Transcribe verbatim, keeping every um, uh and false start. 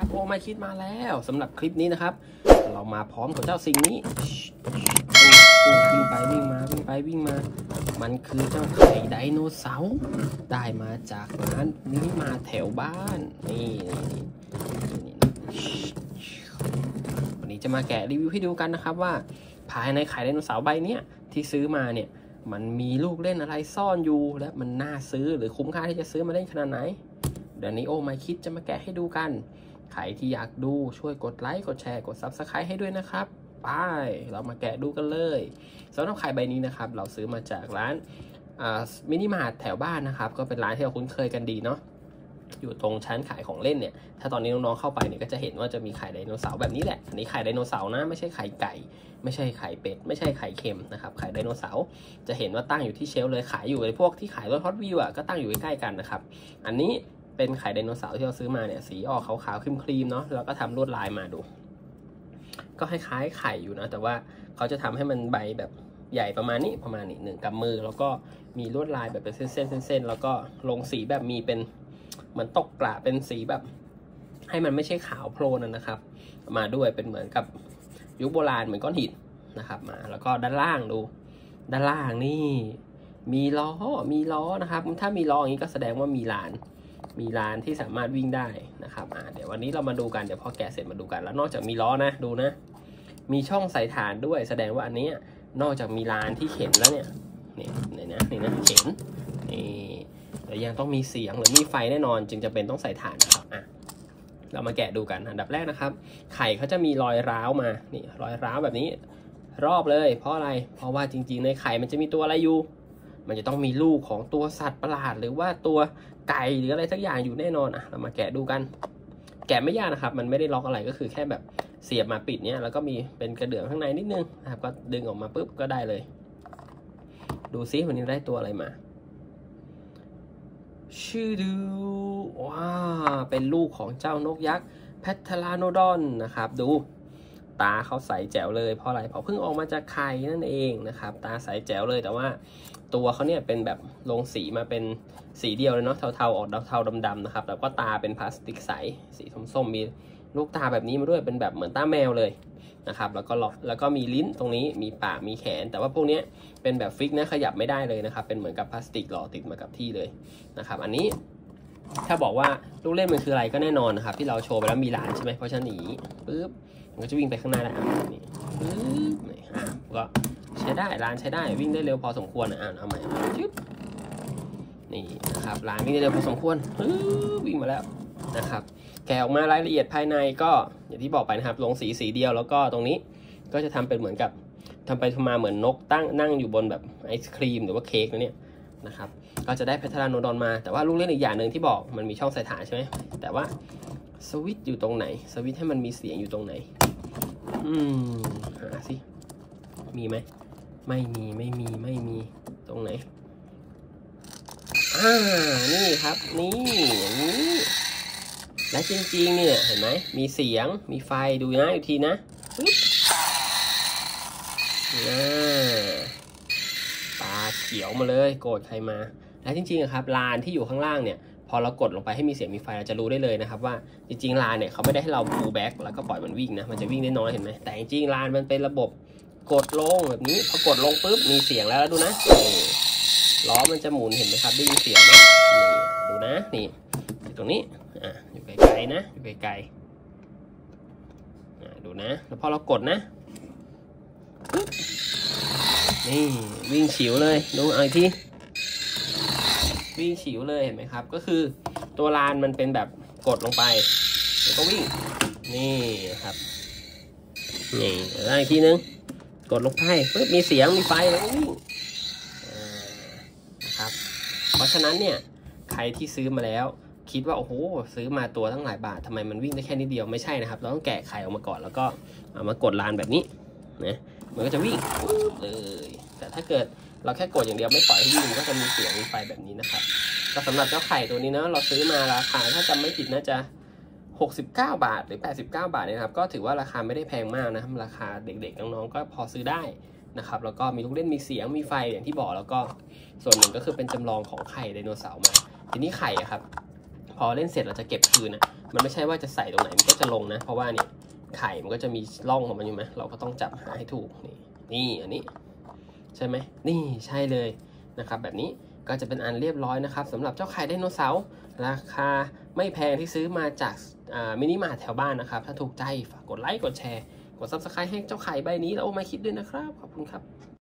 โอ้ไม่คิดมาแล้วสำหรับคลิปนี้นะครับเรามาพร้อมกับเจ้าสิ่งนี้วิ่งไปวิ่งมาวิ่งไปวิ่งมามันคือเจ้าไข่ไดโนเสาร์ได้มาจากร้านนี้มาแถวบ้านนี่นี่วันนี้จะมาแกะรีวิวให้ดูกันนะครับว่าภายในไข่ไดโนเสาร์ใบนี้ที่ซื้อมาเนี่ยมันมีลูกเล่นอะไรซ่อนอยู่และมันน่าซื้อหรือคุ้มค่าที่จะซื้อมาเล่นขนาดไหนเดี๋ยวนี้โอ้ไม่คิดจะมาแกะให้ดูกันใครที่อยากดูช่วยกดไลค์กดแชร์กด ซับสไครบ์ ให้ด้วยนะครับไปเรามาแกะดูกันเลยสำหรับไข่ใบนี้นะครับเราซื้อมาจากร้านมินิมาร์ทแถวบ้านนะครับก็เป็นร้านที่เราคุ้นเคยกันดีเนาะอยู่ตรงชั้นขายของเล่นเนี่ยถ้าตอนนี้น้องๆเข้าไปเนี่ยก็จะเห็นว่าจะมีไข่ไดโนเสาร์แบบนี้แหละอันนี้ไข่ไดโนเสาร์นะไม่ใช่ไข่ไก่ไม่ใช่ไข่เป็ดไม่ใช่ไข่เค็มนะครับไข่ไดโนเสาร์จะเห็นว่าตั้งอยู่ที่เชลฟ์เลยขายอยู่ในพวกที่ขายรถฮอตวิวอ่ะก็ตั้งอยู่ใกล้ๆกันนะครับอันนี้เป็นไข่ไดโนเสาร์ที่เราซื้อมาเนี่ยสีออกขาวๆครีมๆเนาะแล้วก็ทำลวดลายมาดูก็คล้ายๆไข่อยู่นะแต่ว่าเขาจะทำให้มันใบแบบใหญ่ประมาณนี้ประมาณนี้หนึ่งกำมือแล้วก็มีลวดลายแบบเป็นเส้นๆเส้นๆแล้วก็ลงสีแบบมีเป็นเหมือนตกกระเป็นสีแบบให้มันไม่ใช่ขาวโพลนนะครับมาด้วยเป็นเหมือนกับยุคโบราณเหมือนก้อนหินนะครับมาแล้วก็ด้านล่างดูด้านล่างนี่มีล้อมีล้อนะครับถ้ามีล้ออย่างนี้ก็แสดงว่ามีลานมีลานที่สามารถวิ่งได้นะครับอ่าเดี๋ยววันนี้เรามาดูกันเดี๋ยวพอแกะเสร็จมาดูกันแล้วนอกจากมีล้อนะดูนะมีช่องใส่ฐานด้วยแสดงว่าอันนี้นอกจากมีลานที่เข็นแล้วเนี่ยนี่นี่นะนี่นะเข็นนี่แต่ยังต้องมีเสียงหรือมีไฟแน่นอนจึงจะเป็นต้องใส่ฐานนะครับอ่ะเรามาแกะดูกันอันดับแรกนะครับไข่เขาจะมีรอยร้าวมานี่รอยร้าวแบบนี้รอบเลยเพราะอะไรเพราะว่าจริงๆในไข่มันจะมีตัวอะไรอยู่มันจะต้องมีลูกของตัวสัตว์ประหลาดหรือว่าตัวไก่หรืออะไรสักอย่างอยู่แน่นอนอ่ะเรามาแกะดูกันแกะไม่ยากนะครับมันไม่ได้ล็อกอะไรก็คือแค่แบบเสียบมาปิดเนี้ยแล้วก็มีเป็นกระเดื่องข้างในนิดนึงนะครับก็ดึงออกมาปุ๊บก็ได้เลยดูซิวันนี้ได้ตัวอะไรมาชื่อดูว้าเป็นลูกของเจ้านกยักษ์แพทาลาโนดอนนะครับดูตาเขาใสแจ๋วเลยเพราะอะไรเพราะเพิ่งออกมาจากไข่นั่นเองนะครับตาใสแจ๋วเลยแต่ว่าตัวเขาเนี่ยเป็นแบบลงสีมาเป็นสีเดียวเลยเนาะเทาๆออกเทาๆดำๆนะครับแล้วก็ตาเป็นพลาสติกใสสีส้มๆมีลูกตาแบบนี้มาด้วยเป็นแบบเหมือนตาแมวเลยนะครับแล้วก็แล้วก็มีลิ้นตรงนี้มีปากมีแขนแต่ว่าพวกนี้เป็นแบบฟิกนะขยับไม่ได้เลยนะครับเป็นเหมือนกับพลาสติกหล่อติดมากับที่เลยนะครับอันนี้ถ้าบอกว่าลูกเล่นมันคืออะไรก็แน่นอนนะครับที่เราโชว์ไปแล้วมีหลานใช่ไหมเพราะฉะนั้นหนีปุ๊บมันก็จะวิ่งไปข้างหน้าได้นี่ปึ๊บนี่อ่ะก็ใช้ได้ลานใช้ได้วิ่งได้เร็วพอสมควรอ่ะเอาใหม่จึ๊บนี่นะครับลานวิ่งได้เร็วพอสมควรปึ๊บวิ่งมาแล้วนะครับแกะออกมารายละเอียดภายในก็อย่างที่บอกไปนะครับลงสีสีเดียวแล้วก็ตรงนี้ก็จะทำเป็นเหมือนกับทำไปทำมาเหมือนนกตั้งนั่งอยู่บนแบบไอศครีมหรือว่าเค้กนะเนี่ยนะครับก็จะได้แพทาลาโนดอนมาแต่ว่าลูกเล่นอีกอย่างหนึ่งที่บอกมันมีช่องใส่ฐานใช่ไหมแต่ว่าสวิตช์อยู่ตรงไหนสวิตช์ให้มันมีเสียงอยู่ตรงไหนอืมหาสิมีไหมไม่มีไม่มีไม่มีตรงไหนอ่านี่ครับนี่อย่างนี้และจริงๆเนี่ยเห็นไหมมีเสียงมีไฟดูนะอีกทีนะปึ๊บน่าตาเขียวมาเลยโกรธใครมาและจริงๆครับลานที่อยู่ข้างล่างเนี่ยพอเรากดลงไปให้มีเสียงมีไฟเราจะรู้ได้เลยนะครับว่าจริงๆลานเนี่ยเขาไม่ได้ให้เราพูลแบ็กแล้วก็ปล่อยมันวิ่งนะมันจะวิ่งได้น้อยเห็นไหมแต่จริงๆลานมันเป็นระบบกดลงแบบนี้พอกดลงปุ๊บมีเสียงแล้วดูนะล้อมันจะหมุนเห็นไหมครับได้ยินเสียงไหมนี่ดูนะนี่อยู่ตรงนี้อ่ะอยู่ไกลๆนะอยู่ไกลๆอ่ะดูนะแล้วพอเรากดนะนี่วิ่งฉิวเลยดูเอาอีกทีวิ่งฉิวเลยเห็นไหมครับก็คือตัวลานมันเป็นแบบกดลงไปแล้วก็วิ่งนี่ครับนี่แล้วอีกทีนึงกดลงไปปึ๊บมีเสียงมีไฟแล้ววิ่งนะครับเพราะฉะนั้นเนี่ยใครที่ซื้อมาแล้วคิดว่าโอ้โหซื้อมาตัวตั้งหลายบาททำไมมันวิ่งได้แค่นิดเดียวไม่ใช่นะครับเราต้องแกะไข่ออกมาก่อนแล้วก็เอามากดลานแบบนี้นะมันก็จะวิ่งปึ๊บเลยแต่ถ้าเกิดเราแค่กดอย่างเดียวไม่ปล่อยให้วิ่งก็จะมีเสียงมีไฟแบบนี้นะครับก็สำหรับเจ้าไข่ตัวนี้นะเราซื้อมาราคาถ้าจำไม่ผิดน่าจะหกสิบเก้าบาทหรือแปดสิบเก้าบาทนะครับก็ถือว่าราคาไม่ได้แพงมากนะครับราคาเด็กๆน้องๆก็พอซื้อได้นะครับแล้วก็มีลูกเล่นมีเสียงมีไฟอย่างที่บอกแล้วก็ส่วนหนึ่งก็คือเป็นจำลองของไข่ไดโนเสาร์มาทีนี้ไข่อะครับพอเล่นเสร็จเราจะเก็บคืนนะมันไม่ใช่ว่าจะใส่ตรงไหนมันก็จะลงนะเพราะว่านี่ไข่มันก็จะมีร่องของมันอยู่ไหมเราก็ต้องจับหาให้ถูกนี่นี่อันนี้ใช่ไหมนี่ใช่เลยนะครับแบบนี้ก็จะเป็นอันเรียบร้อยนะครับสำหรับเจ้าไข่ไดโนเสาร์ราคาไม่แพงที่ซื้อมาจากมินิมาร์ทแถวบ้านนะครับถ้าถูกใจฝากกดไลค์กดแชร์กด ซับสไครบ์ ให้เจ้าไข่ใบนี้แล้วโอ้ไม่คิดด้วยนะครับขอบคุณครับ